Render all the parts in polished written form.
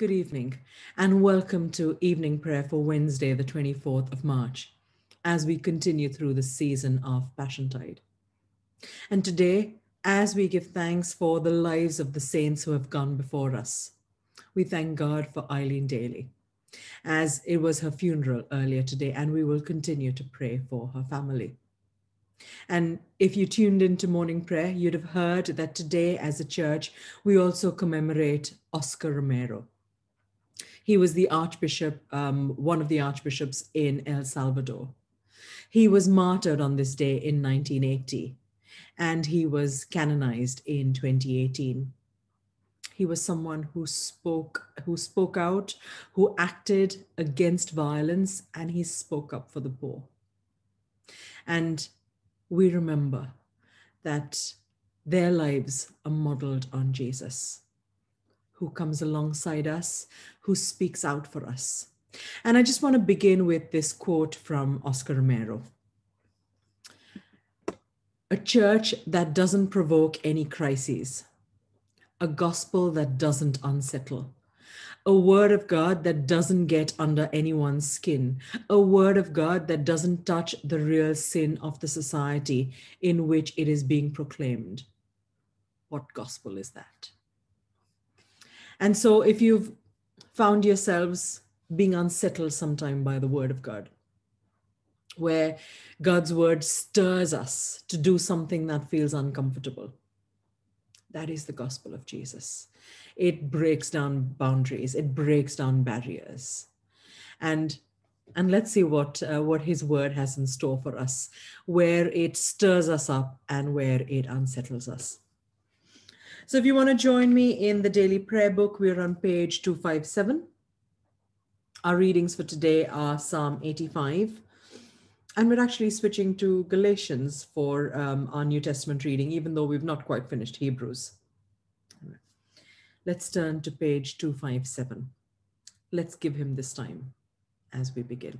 Good evening, and welcome to evening prayer for Wednesday, the 24th of March, as we continue through the season of Passiontide. And today, as we give thanks for the lives of the saints who have gone before us, we thank God for Eileen Daly, as it was her funeral earlier today, and we will continue to pray for her family. And if you tuned into morning prayer, you'd have heard that today, as a church, we also commemorate Oscar Romero. He was the archbishop, one of the archbishops in El Salvador. He was martyred on this day in 1980, and he was canonized in 2018. He was someone who spoke out, who acted against violence, and he spoke up for the poor. And we remember that their lives are modeled on Jesus, who comes alongside us, who speaks out for us. And I just want to begin with this quote from Oscar Romero. A church that doesn't provoke any crises, a gospel that doesn't unsettle, a word of God that doesn't get under anyone's skin, a word of God that doesn't touch the real sin of the society in which it is being proclaimed. What gospel is that? And so if you've found yourselves being unsettled sometime by the word of God, where God's word stirs us to do something that feels uncomfortable, that is the gospel of Jesus. It breaks down boundaries, it breaks down barriers. And let's see what his word has in store for us, where it stirs us up and where it unsettles us. So if you want to join me in the daily prayer book, we're on page 257. Our readings for today are Psalm 85. And we're actually switching to Galatians for our New Testament reading, even though we've not quite finished Hebrews. Let's turn to page 257. Let's give him this time as we begin.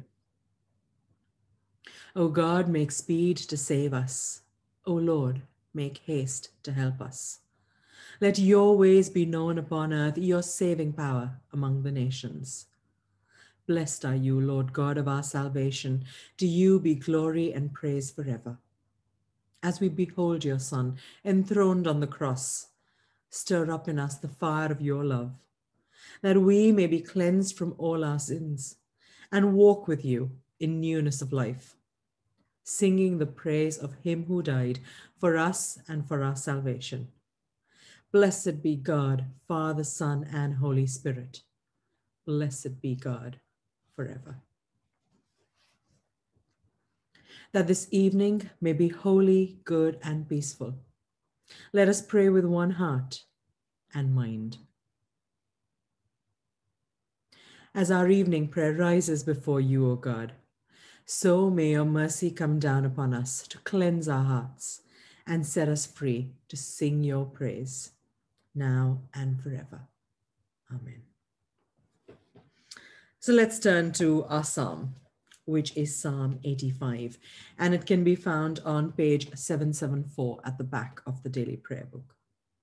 O God, make speed to save us. O Lord, make haste to help us. Let your ways be known upon earth, your saving power among the nations. Blessed are you, Lord God of our salvation. To you be glory and praise forever. As we behold your Son enthroned on the cross, stir up in us the fire of your love, that we may be cleansed from all our sins and walk with you in newness of life, singing the praise of him who died for us and for our salvation. Blessed be God, Father, Son, and Holy Spirit. Blessed be God forever. That this evening may be holy, good, and peaceful. Let us pray with one heart and mind. As our evening prayer rises before you, O God, so may your mercy come down upon us to cleanse our hearts and set us free to sing your praise, now and forever. Amen. So let's turn to our psalm, which is Psalm 85, and it can be found on page 774 at the back of the daily prayer book.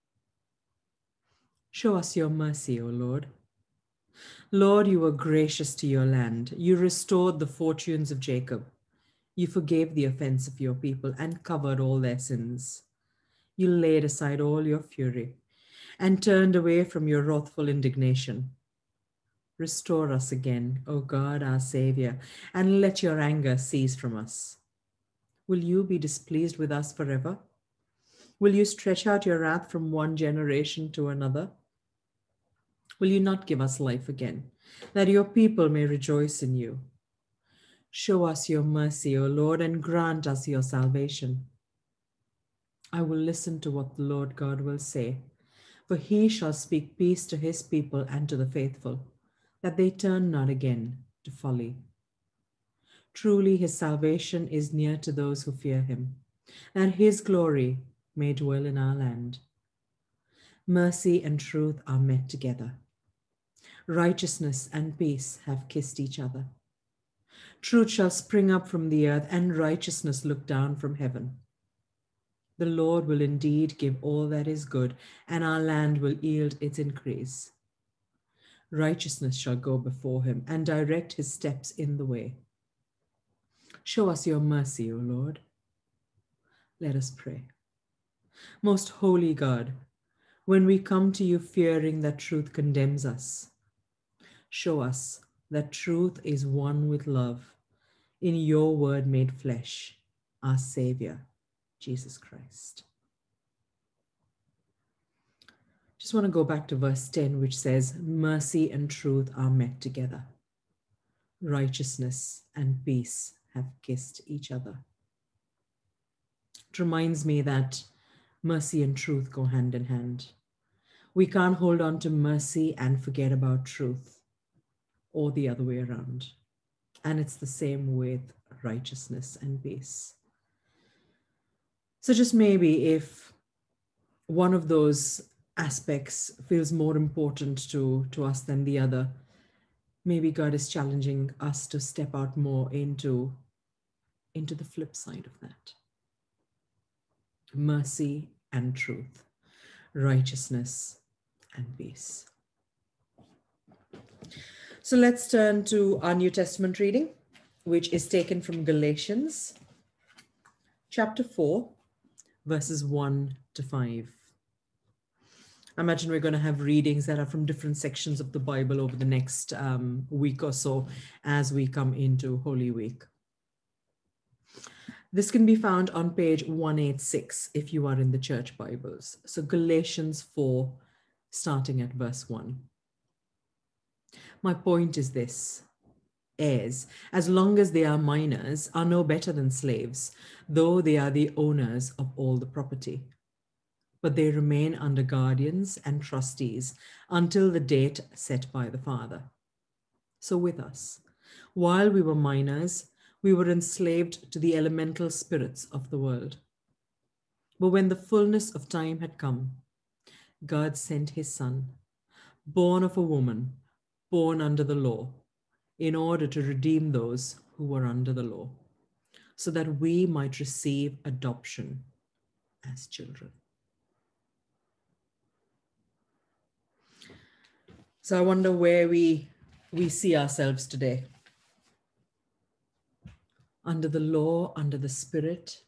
Show us your mercy, O Lord. Lord, you were gracious to your land. You restored the fortunes of Jacob. You forgave the offense of your people and covered all their sins. You laid aside all your fury and turned away from your wrathful indignation. Restore us again, O God, our Savior, and let your anger cease from us. Will you be displeased with us forever? Will you stretch out your wrath from one generation to another? Will you not give us life again, that your people may rejoice in you? Show us your mercy, O Lord, and grant us your salvation. I will listen to what the Lord God will say, for he shall speak peace to his people and to the faithful, that they turn not again to folly. Truly his salvation is near to those who fear him, that his glory may dwell in our land. Mercy and truth are met together. Righteousness and peace have kissed each other. Truth shall spring up from the earth, and righteousness look down from heaven. The Lord will indeed give all that is good, and our land will yield its increase. Righteousness shall go before him and direct his steps in the way. Show us your mercy, O Lord. Let us pray. Most holy God, when we come to you fearing that truth condemns us, show us that truth is one with love in your word made flesh, our Savior, Jesus Christ. Just want to go back to verse 10, which says, mercy and truth are met together. Righteousness and peace have kissed each other. It reminds me that mercy and truth go hand in hand. We can't hold on to mercy and forget about truth, or the other way around. And it's the same with righteousness and peace. So just maybe if one of those aspects feels more important to us than the other, maybe God is challenging us to step out more into the flip side of that. Mercy and truth, righteousness and peace. So let's turn to our New Testament reading, which is taken from Galatians chapter 4, verses 1 to 5. I imagine we're going to have readings that are from different sections of the Bible over the next week or so as we come into Holy Week. This can be found on page 186 if you are in the church Bibles. So Galatians 4, starting at verse 1. My point is this: heirs, as long as they are minors, are no better than slaves, though they are the owners of all the property. But they remain under guardians and trustees until the date set by the Father. So with us, while we were minors, we were enslaved to the elemental spirits of the world. But when the fullness of time had come, God sent his Son, born of a woman, born under the law, in order to redeem those who were under the law, so that we might receive adoption as children. So I wonder where we see ourselves today. Under the law, under the Spirit.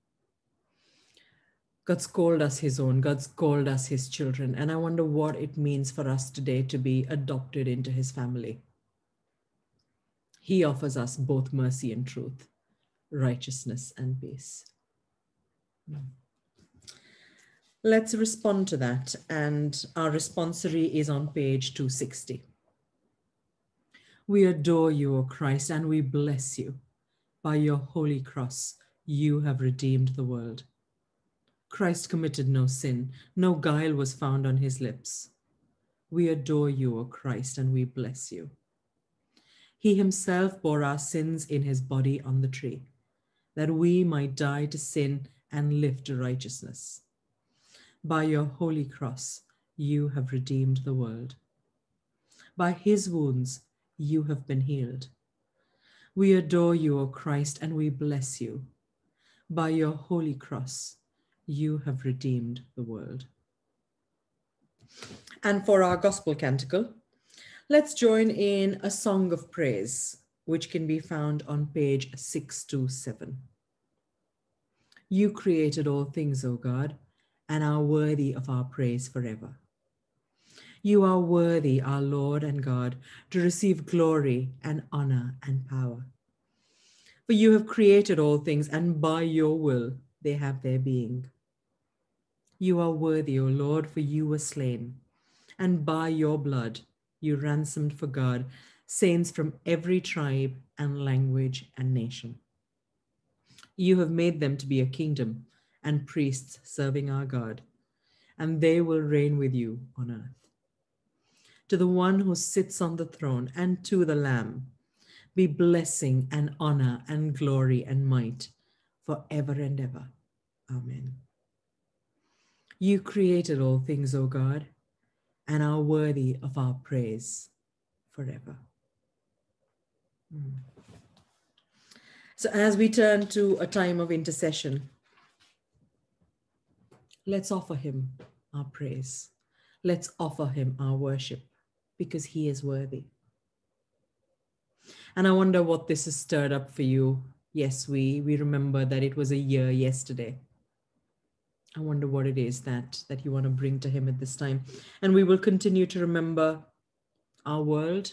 God's called us his own. God's called us his children. And I wonder what it means for us today to be adopted into his family. He offers us both mercy and truth, righteousness and peace. Let's respond to that. And our responsory is on page 260. We adore you, O Christ, and we bless you. By your holy cross, you have redeemed the world. Christ committed no sin, no guile was found on his lips. We adore you, O Christ, and we bless you. He himself bore our sins in his body on the tree, that we might die to sin and live to righteousness. By your holy cross, you have redeemed the world. By his wounds, you have been healed. We adore you, O Christ, and we bless you. By your holy cross, you have redeemed the world. And for our gospel canticle, let's join in a song of praise, which can be found on page 627. You created all things, O God, and are worthy of our praise forever. You are worthy, our Lord and God, to receive glory and honor and power. For you have created all things, and by your will they have their being. You are worthy, O Lord, for you were slain, and by your blood you ransomed for God saints from every tribe and language and nation. You have made them to be a kingdom and priests serving our God, and they will reign with you on earth. To the one who sits on the throne and to the Lamb be blessing and honor and glory and might forever and ever. Amen. You created all things, O God, and are worthy of our praise forever. So as we turn to a time of intercession, let's offer him our praise. Let's offer him our worship. because he is worthy. And I wonder what this has stirred up for you. Yes, we remember that it was a year yesterday. I wonder what it is that you want to bring to him at this time. And we will continue to remember our world.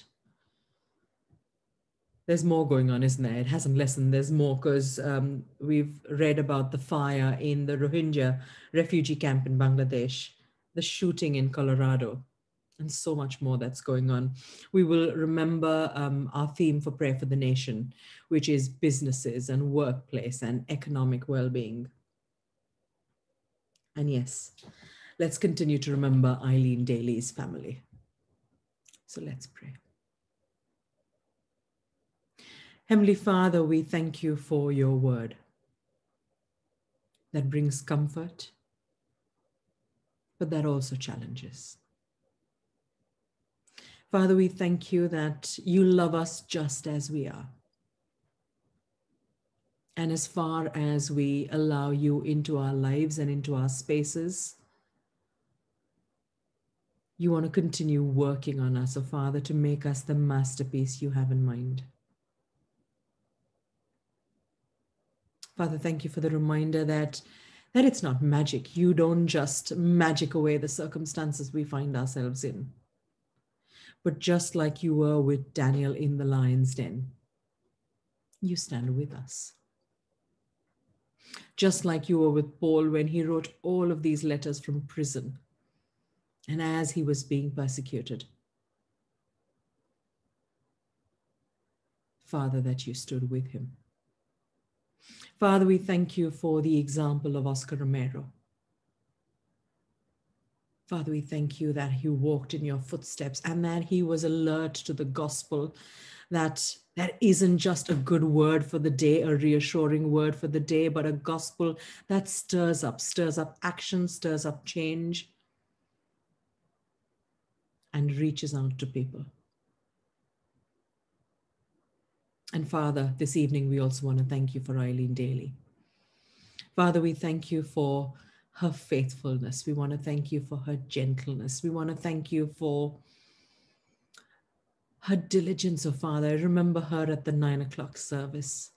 There's more going on, isn't there? It hasn't lessened. There's more because we've read about the fire in the Rohingya refugee camp in Bangladesh, the shooting in Colorado, and so much more that's going on. We will remember our theme for Prayer for the Nation, which is businesses and workplace and economic well-being. And yes, let's continue to remember Eileen Daly's family. So let's pray. Heavenly Father, we thank you for your word that brings comfort, but that also challenges. Father, we thank you that you love us just as we are. And as far as we allow you into our lives and into our spaces, you want to continue working on us, oh Father, to make us the masterpiece you have in mind. Father, thank you for the reminder that it's not magic. You don't just magic away the circumstances we find ourselves in. But just like you were with Daniel in the lion's den, you stand with us. Just like you were with Paul when he wrote all of these letters from prison and as he was being persecuted. Father, that you stood with him. Father, we thank you for the example of Oscar Romero. Father, we thank you that he walked in your footsteps and that he was alert to the gospel, that isn't just a good word for the day, a reassuring word for the day, but a gospel that stirs up action, stirs up change, and reaches out to people. And Father, this evening, we also want to thank you for Eileen Daly. Father, we thank you for her faithfulness. We want to thank you for her gentleness. We want to thank you for her diligence, oh Father. I remember her at the 9 o'clock service.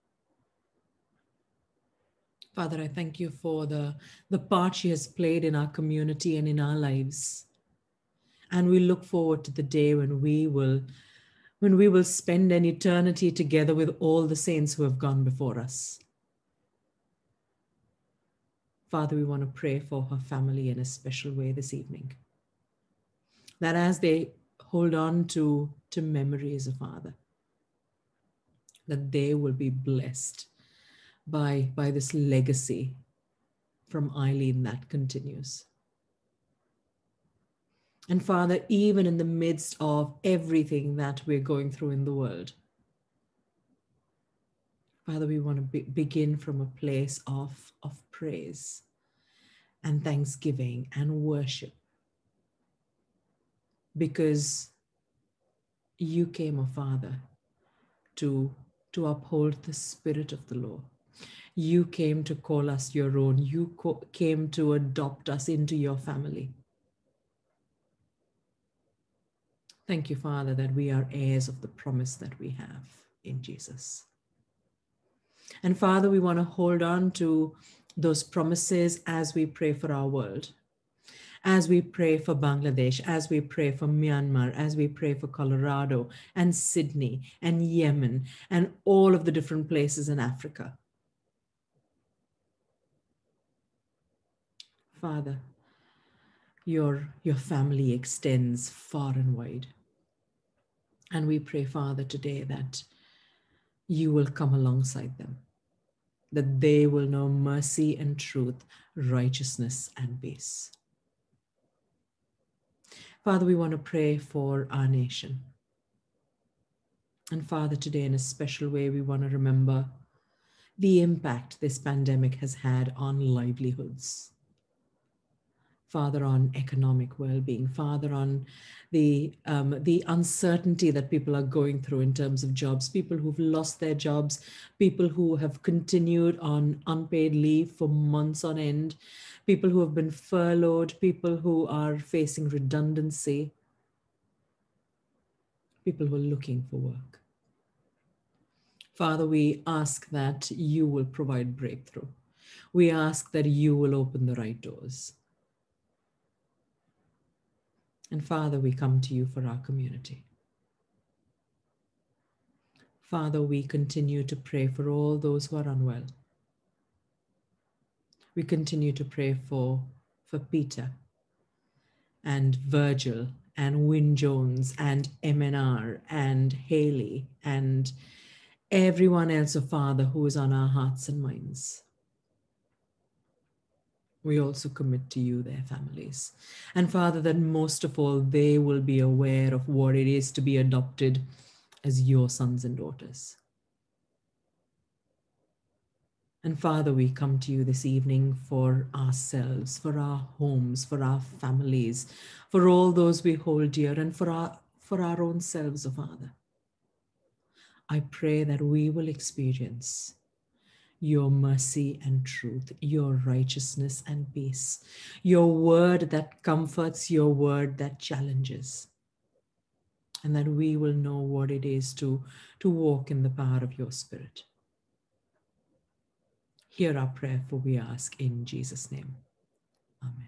Father, I thank you for the part she has played in our community and in our lives. And we look forward to the day when we will spend an eternity together with all the saints who have gone before us. Father, we want to pray for her family in a special way this evening. That as they hold on to memories of Father, that they will be blessed by this legacy from Eileen that continues. And Father, even in the midst of everything that we're going through in the world, Father, we want to begin from a place of praise and thanksgiving and worship, because you came, oh Father, to uphold the spirit of the law. You came to call us your own. You came to adopt us into your family. Thank you, Father, that we are heirs of the promise that we have in Jesus. And Father, we want to hold on to those promises as we pray for our world, as we pray for Bangladesh, as we pray for Myanmar, as we pray for Colorado and Sydney and Yemen and all of the different places in Africa. Father, your family extends far and wide. And we pray, Father, today that you will come alongside them, that they will know mercy and truth, righteousness and peace. Father, we want to pray for our nation. And Father, today in a special way, we want to remember the impact this pandemic has had on livelihoods. Father, on economic well-being, Father, on the uncertainty that people are going through in terms of jobs, people who've lost their jobs, people who have continued on unpaid leave for months on end, people who have been furloughed, people who are facing redundancy. people who are looking for work. Father, we ask that you will provide breakthrough. We ask that you will open the right doors. And Father, we come to you for our community. Father, we continue to pray for all those who are unwell. We continue to pray for Peter and Virgil and Wyn Jones and MNR and Haley and everyone else, oh Father, who is on our hearts and minds. We also commit to you their families. And Father, that most of all, they will be aware of what it is to be adopted as your sons and daughters. And Father, we come to you this evening for ourselves, for our homes, for our families, for all those we hold dear, and for our own selves, oh Father. I pray that we will experience your mercy and truth, your righteousness and peace, your word that comforts, your word that challenges, and that we will know what it is to walk in the power of your Spirit. Hear our prayer, for we ask in Jesus' name. Amen.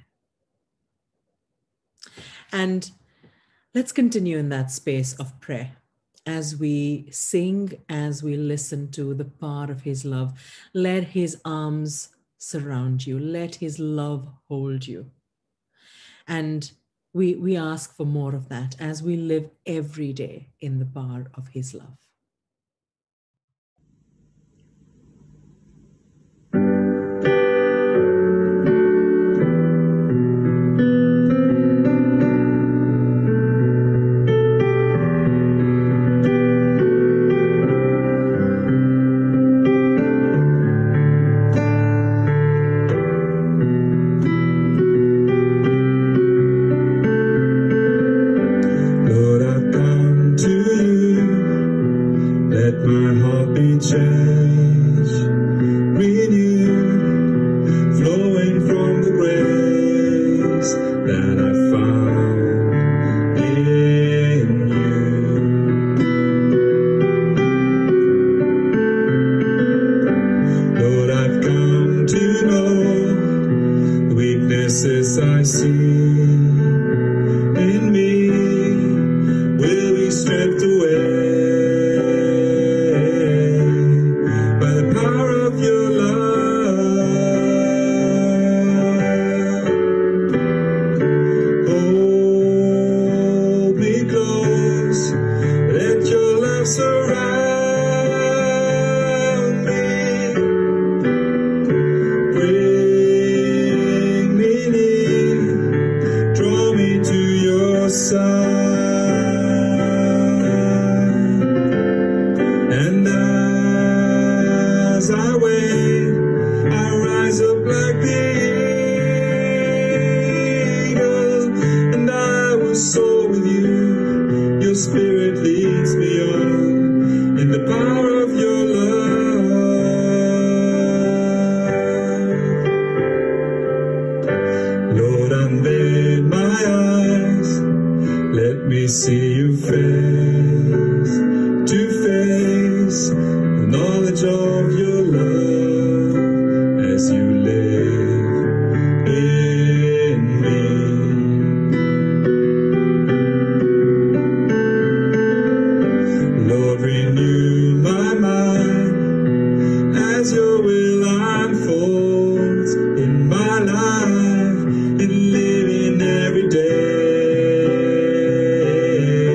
And let's continue in that space of prayer as we sing, as we listen to the power of his love. Let his arms surround you. Let his love hold you. And we ask for more of that as we live every day in the power of his love. Living every day.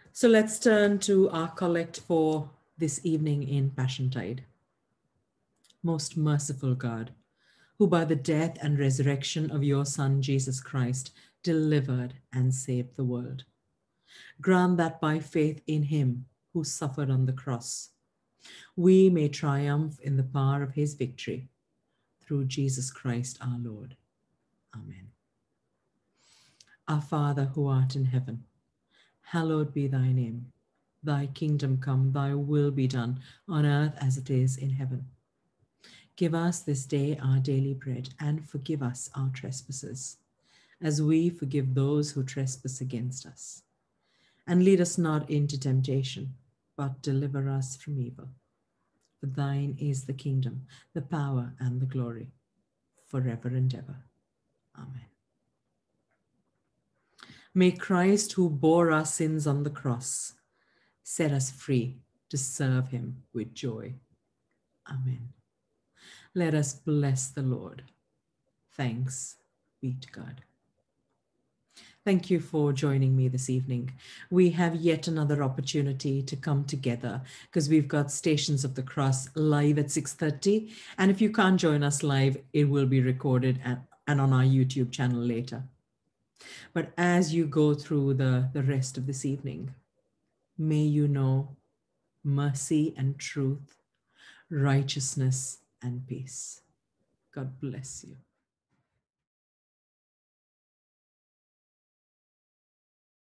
So let's turn to our collect for this evening in Passiontide. Most merciful God, who by the death and resurrection of your Son, Jesus Christ, delivered and saved the world, grant that by faith in him who suffered on the cross, we may triumph in the power of his victory through Jesus Christ our Lord. Amen. Our Father who art in heaven, hallowed be thy name. Thy kingdom come, thy will be done on earth as it is in heaven. Give us this day our daily bread, and forgive us our trespasses, as we forgive those who trespass against us. And lead us not into temptation, but deliver us from evil. For thine is the kingdom, the power, and the glory, forever and ever. Amen. May Christ, who bore our sins on the cross, set us free to serve him with joy. Amen. Let us bless the Lord. Thanks be to God. Thank you for joining me this evening. We have yet another opportunity to come together because we've got Stations of the Cross live at 6:30. And if you can't join us live, it will be recorded and on our YouTube channel later. But as you go through the rest of this evening, may you know mercy and truth, righteousness and peace. God bless you.